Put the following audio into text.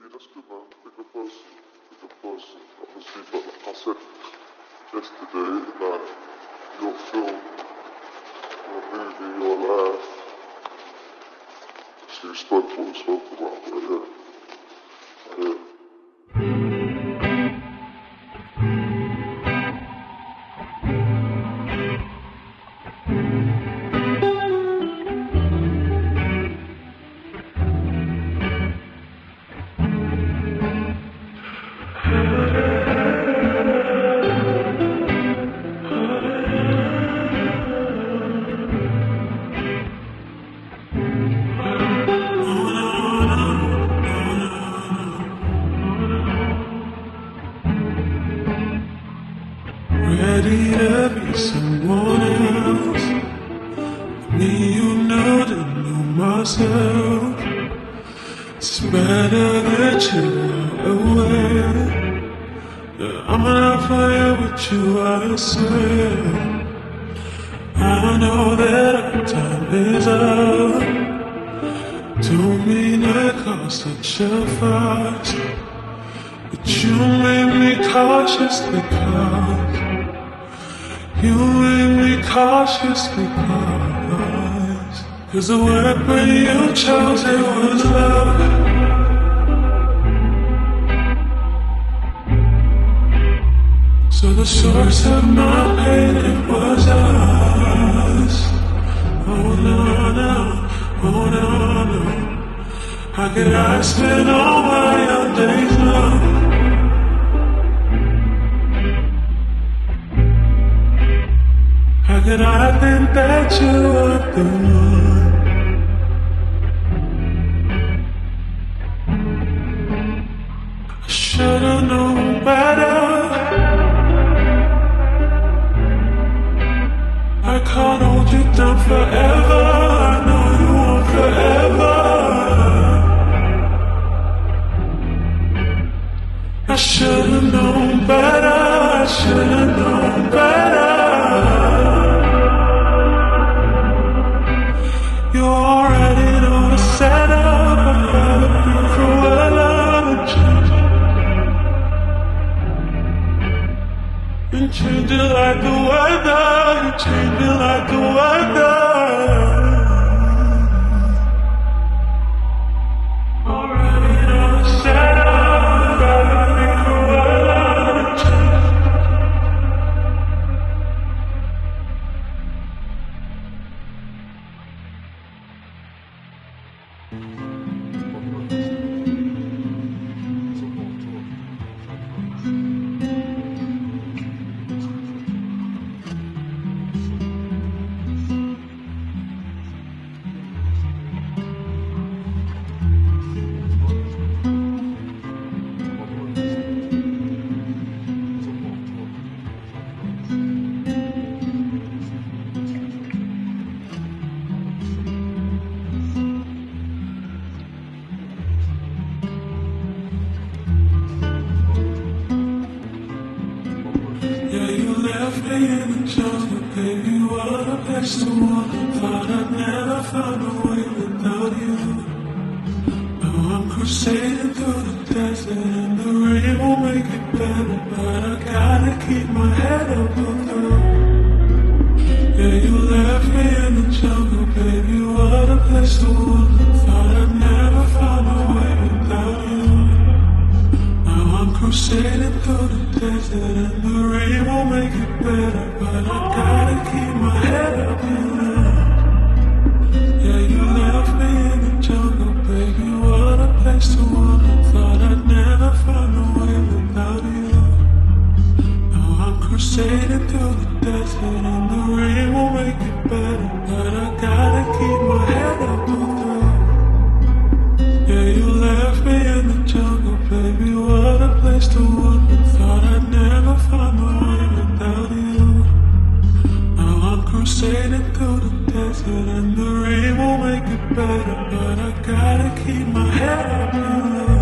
let's go, man. Pick a person. Pick a person. Obviously, but like I said yesterday, like your film, your movie, your life. So you spoke what we spoke about, but yeah. Ready to be someone else. Me, you know to know myself. It's better that you're aware that I'm not playing with you, I swear. I know that our time is up. Don't mean to cause such a fuss, but you made me cautious because you made me cautious cause the weapon you chose, it was love. So the source of my pain, it was us. Oh no, no, oh no, no. How could I spend all my young days long? How could I think that you were the one? I should've known better. I can't hold you down forever. I know you want forever. I should've known better. I should've known better. You're already on a setup. I gotta be cruel and change. You change it like the weather. You change it like the weather. Already on a setup. I gotta be cruel and change. Yeah, you left me in the jungle, baby, what a place to wander. Thought I'd never find a way without you. Now I'm crusading through the desert, and the rain won't make it better, but I gotta keep my head up above. Yeah, you left me in the jungle, baby, what a place to wander. Thought I'd never find a way without you. Now I'm crusading through the desert, and the rain won't make it better, but I gotta keep my head up above. Yeah, you left me in the jungle, baby, what a place to wander. Thought I'd never find a way without you. Now I'm crusading through the desert, and the rain won't make it better, but I gotta keep my head up above. Yeah, you left me in the jungle, baby, what a place to wander. Thought I'd never find a way without you. Now I'm crusading through the desert, and the rain won't make it better, but I gotta keep my head up above.